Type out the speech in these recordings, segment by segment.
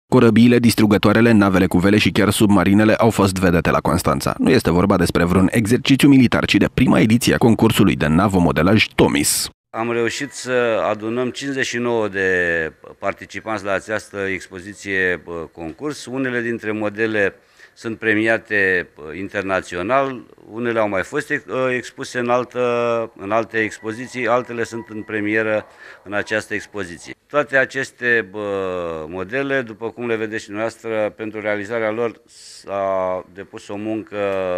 Corăbiile, distrugătoarele, navele cu vele și chiar submarinele au fost vedete la Constanța. Nu este vorba despre vreun exercițiu militar, ci de prima ediție a concursului de navomodelaj Tomis. Am reușit să adunăm 59 de participanți la această expoziție concurs. Unele dintre modele sunt premiate internațional, unele au mai fost expuse în alte expoziții, altele sunt în premieră în această expoziție. Toate aceste modele, după cum le vedeți și dumneavoastră, pentru realizarea lor s-a depus o muncă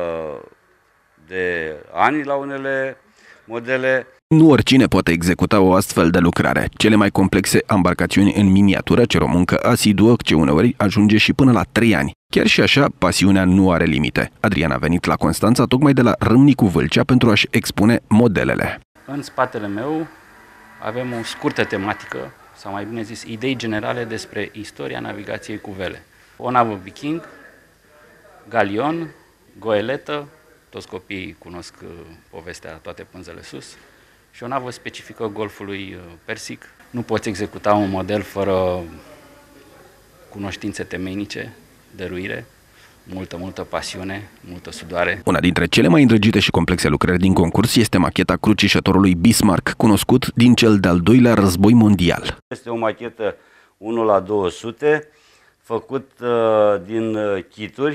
de ani la unele modele. Nu oricine poate executa o astfel de lucrare. Cele mai complexe embarcațiuni în miniatură cer o muncă asiduă, ce uneori ajunge și până la 3 ani. Chiar și așa, pasiunea nu are limite. Adrian a venit la Constanța tocmai de la Râmnicu Vâlcea pentru a-și expune modelele. În spatele meu avem o scurtă tematică, sau mai bine zis, idei generale despre istoria navigației cu vele. O navă viking, galion, goeletă, toți copiii cunosc povestea Toate pânzele sus, și o navă specifică Golfului Persic. Nu poți executa un model fără cunoștințe temeinice, dăruire, multă pasiune, multă sudoare. Una dintre cele mai îndrăgite și complexe lucrări din concurs este macheta crucișătorului Bismarck, cunoscut din cel de-al doilea război mondial. Este o machetă 1:200, făcut din chituri,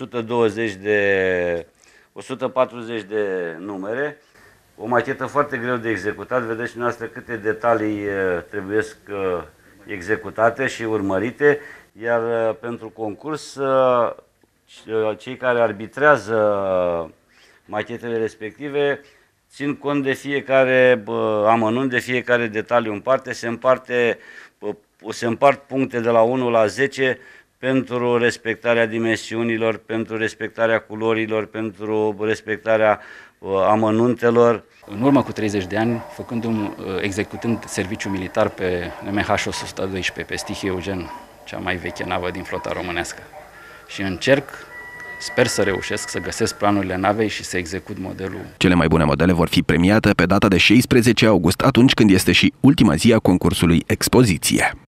140 de numere. O machetă foarte greu de executat, vedeți și noastră câte detalii trebuie executate și urmărite, iar pentru concurs cei care arbitrează machetele respective țin cont de fiecare amănunt, de fiecare detaliu în parte, se împart puncte de la 1 la 10 pentru respectarea dimensiunilor, pentru respectarea culorilor, pentru respectarea amănuntelor. În urmă cu 30 de ani, executând serviciu militar pe MH 112 pe Stihie Eugen, cea mai veche navă din flota românească. Și sper să reușesc să găsesc planurile navei și să execut modelul. Cele mai bune modele vor fi premiate pe data de 16 august, atunci când este și ultima zi a concursului expoziție.